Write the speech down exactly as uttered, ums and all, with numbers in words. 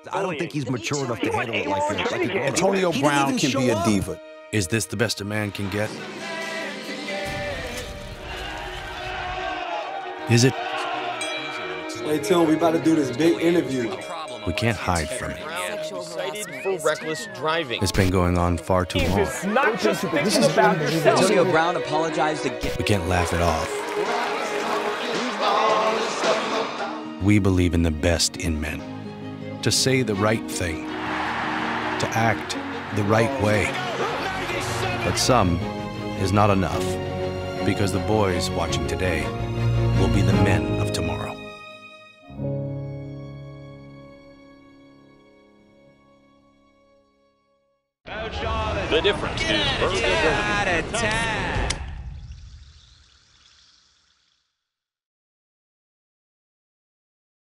I don't think he's mature enough to handle it like this. Like Antonio Brown can be a diva. Is this the best a man can get? Is it? Hey, Tim, we about to do this big interview. We can't hide from it. Cited for reckless driving. It's been going on far too long. It's not just this is about yourself. Antonio Brown apologized again. We can't laugh it off. We believe in the best in men. To say the right thing. To act the right way. But some is not enough. Because the boys watching today will be the men of tomorrow. The difference is ten out of ten.